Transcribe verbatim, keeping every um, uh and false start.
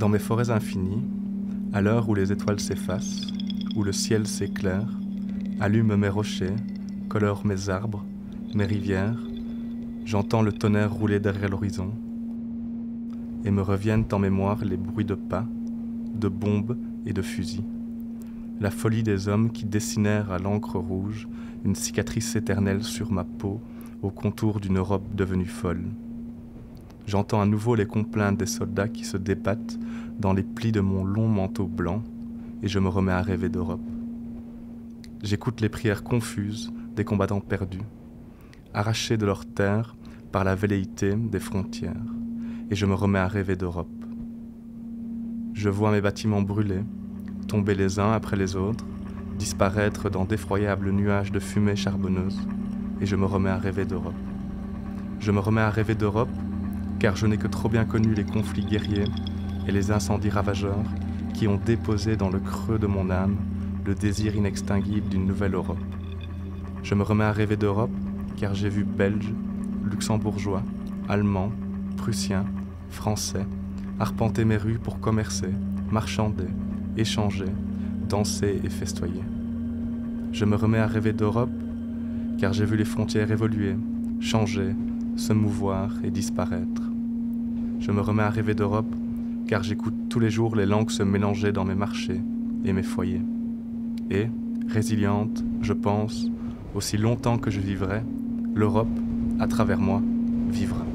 Dans mes forêts infinies, à l'heure où les étoiles s'effacent, où le ciel s'éclaire, allume mes rochers, colore mes arbres, mes rivières, j'entends le tonnerre rouler derrière l'horizon, et me reviennent en mémoire les bruits de pas, de bombes et de fusils. La folie des hommes qui dessinèrent à l'encre rouge une cicatrice éternelle sur ma peau au contour d'une Europe devenue folle. J'entends à nouveau les complaintes des soldats qui se débattent dans les plis de mon long manteau blanc et je me remets à rêver d'Europe. J'écoute les prières confuses des combattants perdus, arrachés de leur terre par la velléité des frontières, et je me remets à rêver d'Europe. Je vois mes bâtiments brûler, tomber les uns après les autres, disparaître dans d'effroyables nuages de fumée charbonneuse, et je me remets à rêver d'Europe. Je me remets à rêver d'Europe, car je n'ai que trop bien connu les conflits guerriers et les incendies ravageurs qui ont déposé dans le creux de mon âme le désir inextinguible d'une nouvelle Europe. Je me remets à rêver d'Europe, car j'ai vu Belges, Luxembourgeois, Allemands, Prussiens, Français arpenter mes rues pour commercer, marchander, échanger, danser et festoyer. Je me remets à rêver d'Europe, car j'ai vu les frontières évoluer, changer, se mouvoir et disparaître. Je me remets à rêver d'Europe, car j'écoute tous les jours les langues se mélanger dans mes marchés et mes foyers. Et, résiliente, je pense, aussi longtemps que je vivrai, l'Europe, à travers moi, vivra.